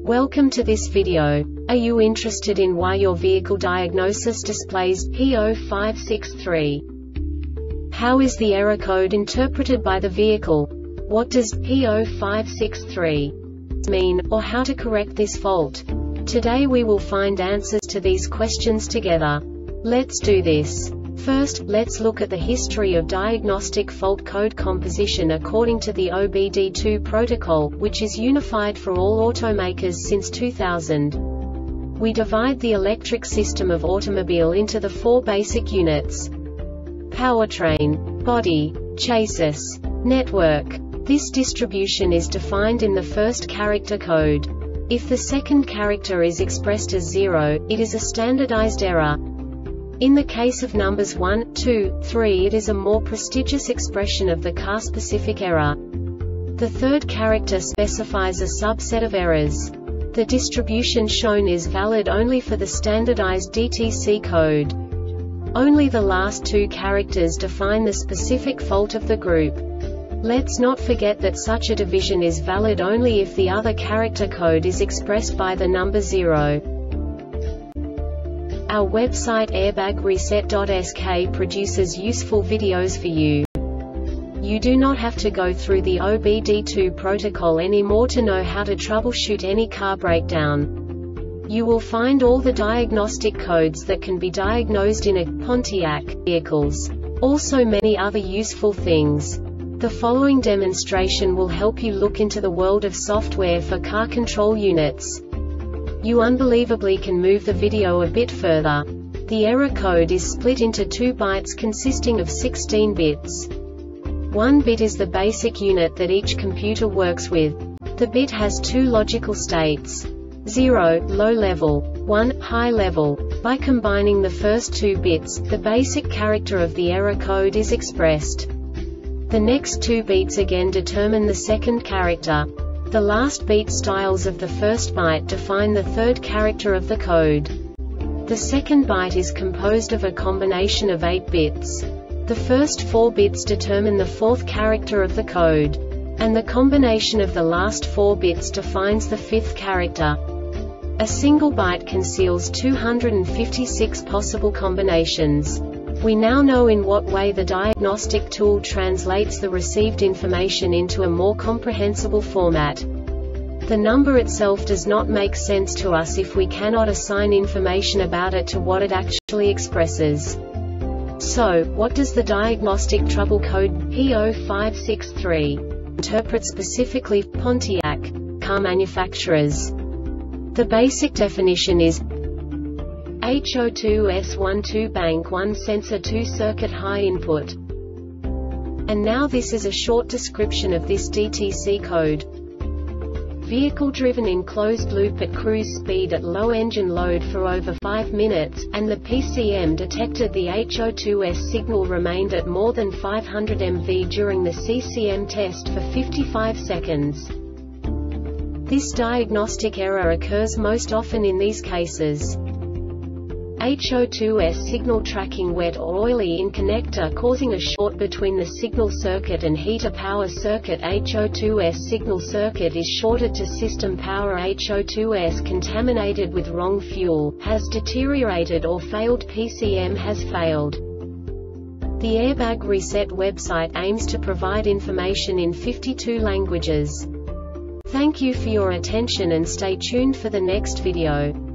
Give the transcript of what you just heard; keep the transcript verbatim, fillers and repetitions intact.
Welcome to this video. Are you interested in why your vehicle diagnosis displays P zero five six three? How is the error code interpreted by the vehicle? What does P zero five six three mean, or how to correct this fault? Today we will find answers to these questions together. Let's do this. First, let's look at the history of diagnostic fault code composition according to the O B D two protocol, which is unified for all automakers since two thousand. We divide the electric system of automobile into the four basic units: powertrain, body, chassis, network. This distribution is defined in the first character code. If the second character is expressed as zero, it is a standardized error. In the case of numbers one, two, three, it is a more prestigious expression of the car-specific error. The third character specifies a subset of errors. The distribution shown is valid only for the standardized D T C code. Only the last two characters define the specific fault of the group. Let's not forget that such a division is valid only if the other character code is expressed by the number zero. Our website airbag reset dot S K produces useful videos for you. You do not have to go through the O B D two protocol anymore to know how to troubleshoot any car breakdown. You will find all the diagnostic codes that can be diagnosed in a Pontiac vehicles. Also many other useful things. The following demonstration will help you look into the world of software for car control units. You unbelievably can move the video a bit further. The error code is split into two bytes consisting of sixteen bits. One bit is the basic unit that each computer works with. The bit has two logical states: zero, low level, one, high level. By combining the first two bits, the basic character of the error code is expressed. The next two bits again determine the second character. The last beat styles of the first byte define the third character of the code. The second byte is composed of a combination of eight bits. The first four bits determine the fourth character of the code. And the combination of the last four bits defines the fifth character. A single byte conceals two hundred fifty-six possible combinations. We now know in what way the diagnostic tool translates the received information into a more comprehensible format. The number itself does not make sense to us if we cannot assign information about it to what it actually expresses. So, what does the diagnostic trouble code P zero five six three interpret specifically for Pontiac car manufacturers? The basic definition is H zero two S one two bank one sensor two circuit high input. And now this is a short description of this D T C code. Vehicle driven in closed loop at cruise speed at low engine load for over five minutes, and the P C M detected the H zero two S signal remained at more than five hundred millivolts during the C C M test for fifty-five seconds. This diagnostic error occurs most often in these cases: H zero two S signal tracking wet or oily in connector causing a short between the signal circuit and heater power circuit. H zero two S signal circuit is shorted to system power. H zero two S contaminated with wrong fuel, has deteriorated or failed. P C M has failed. The Airbag Reset website aims to provide information in fifty-two languages. Thank you for your attention and stay tuned for the next video.